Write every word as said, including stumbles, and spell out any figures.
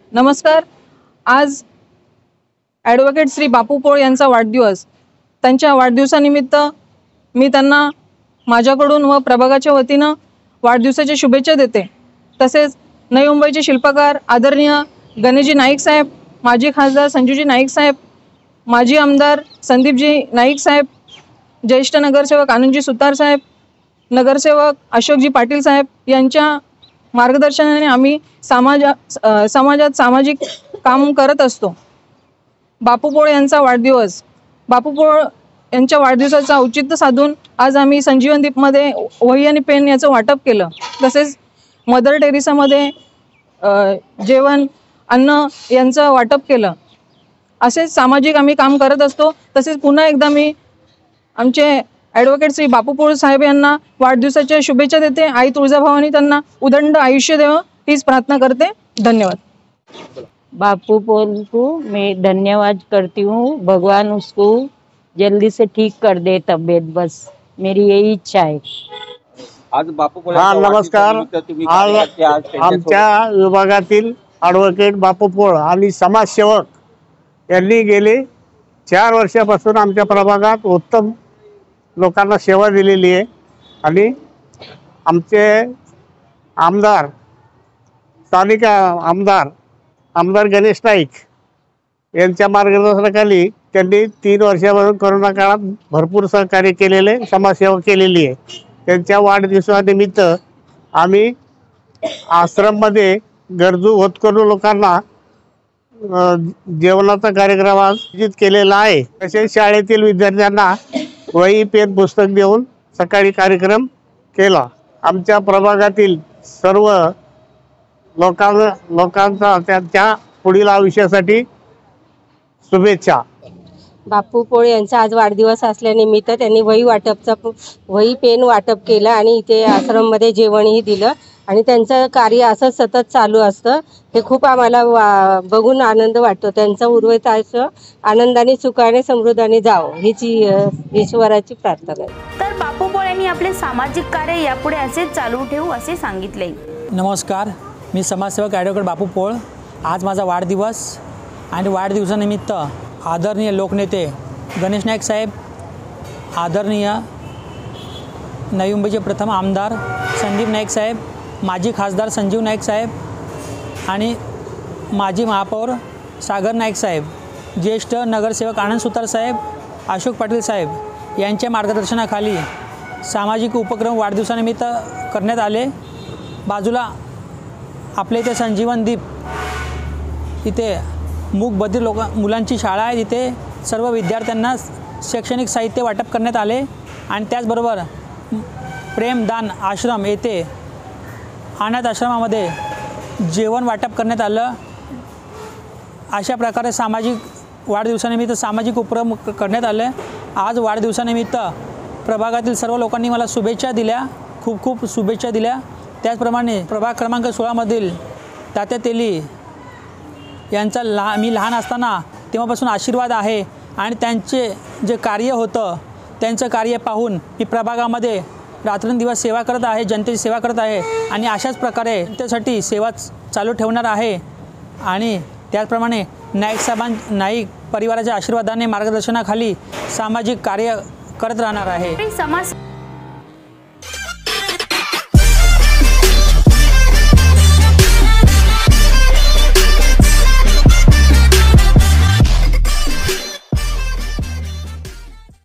नमस्कार। आज ॲडव्होकेट श्री बापू पोळ यांचा वाढदिवस। त्यांच्या वाढदिवसानिमित्त मी त्यांना माझ्याकडून व प्रभागाच्या वतीनं वाढदिवसाच्या शुभेच्छा देते। तसेच नवी मुंबईचे शिल्पकार आदरणीय गणेशजी नाईक साहेब, माजी खासदार संजूजी नाईक साहेब, माजी आमदार संदीपजी नाईक साहेब, ज्येष्ठ नगरसेवक आनंदजी सुतार साहेब, नगरसेवक अशोकजी पाटील साहेब यांच्या मार्गदर्शनाने आम्ही समाज समाजात सामाजिक काम करत असतो। बापू पोळ यांचा वाढदिवस। बापू पोळ यांच्या वाढदिवसाचा औचित्य साधून आज आम्ही संजीवन दीपमध्ये वही आणि पेन याचं वाटप केलं। तसेच मदर टेरेसामध्ये जेवण अन्न यांचं वाटप केलं। असेच सामाजिक आम्ही काम करत असतो। तसेच पुन्हा एकदा मी आमचे ॲडव्होकेट श्री बापू पोळ साहेब यांना वाढदिवसाच्या शुभेच्छा देते। आई तुळजाभवानी त्यांना उदंड आयुष्य देवो हीच प्रार्थना करते। धन्यवाद। बापू पोल को मैं धन्यवाद करती हूँ। भगवान उसको जल्दी से ठीक कर दे तबीयत, बस मेरी यही इच्छा है। आज बापू पोळ हा नमस्कार। आज आमच्या विभागातील ॲडव्होकेट बापू पोळ आणि समाजसेवक यांनी गेले चार वर्षापासून आमच्या प्रभागात उत्तम लोकांना सेवा दिलेली आहे आणि आमचे आमदार स्थानिक आमदार आमदार गणेश नाईक यांच्या मार्गदर्शनाखाली त्यांनी तीन वर्षापासून कोरोना काळात भरपूर सहकार्य केलेले, समाजसेवा केलेली आहे। त्यांच्या वाढदिवसानिमित्त आम्ही आश्रममध्ये गरजू होतकरू लोकांना जेवणाचा कार्यक्रम आयोजित केलेला आहे। तसेच शाळेतील विद्यार्थ्यांना वही पेन पुस्तक देऊन सकाळी कार्यक्रम केला। आमच्या प्रभागातील सर्व लोकांना लोकांचा त्यांच्या पुढील आयुष्यासाठी शुभेच्छा। बापू पोळ यांचा आज वाढदिवस असल्यानिमित्त त्यांनी वही वाटपचा वही पेन वाटप केलं आणि इथे आश्रममध्ये जेवणही दिलं आणि त्यांचं कार्य असं सतत चालू असतं। हे खूप आम्हाला बघून आनंद वाटतो। त्यांचं उर्वरित आयुष्य आनंदाने सुखाने समृद्धाने जावं हीच ईश्वराची प्रार्थना आहे। तर बापू पोळ यांनी आपले सामाजिक कार्य यापुढे असे चालू ठेवू असे सांगितले। नमस्कार, मी समाजसेवक ॲडव्होकेट बापू पोळ। आज माझा वाढदिवस आणि वाढदिवसानिमित्त आदरणीय लोकनेते गणेश नाईक साहेब, आदरणीय नवी मुंबईचे प्रथम आमदार संदीप नाईक साहेब, माजी खासदार संजीव नाईक साहेब आणि माजी महापौर सागर नाईक साहेब, ज्येष्ठ नगरसेवक आनंद सुतार साहेब, अशोक पाटील साहेब यांच्या मार्गदर्शनाखाली सामाजिक उपक्रम वाढदिवसानिमित्त करण्यात आले। बाजूला आपल्या इथे संजीवन दीप इथे मूक बधिर लोक मुलांची शाळा आहे। तिथे सर्व विद्यार्थ्यांना शैक्षणिक साहित्य वाटप करण्यात आले आणि त्याचबरोबर प्रेमदान आश्रम येथे अनाथ आश्रमामध्ये जेवण वाटप करण्यात आलं। अशा प्रकारे सामाजिक वाढदिवसानिमित्त सामाजिक उपक्रम करण्यात आले। आज वाढदिवसानिमित्त प्रभागातील सर्व लोकांनी मला शुभेच्छा दिल्या, खूप खूप शुभेच्छा दिल्या। त्याचप्रमाणे प्रभाग क्रमांक सोळामधील तात्या तेली यांचा लहा मी लहान असताना तेव्हापासून आशीर्वाद आहे आणि त्यांचे जे कार्य होतं त्यांचं कार्य पाहून मी प्रभागामध्ये रात्रंदिवस सेवा करत आहे, जनतेची सेवा करत आहे आणि अशाच प्रकारे त्यासाठी सेवा चालू ठेवणार आहे। आणि त्याचप्रमाणे नाईक साहेबां नाईक परिवाराच्या आशीर्वादाने मार्गदर्शनाखाली सामाजिक कार्य करत राहणार आहे। समाज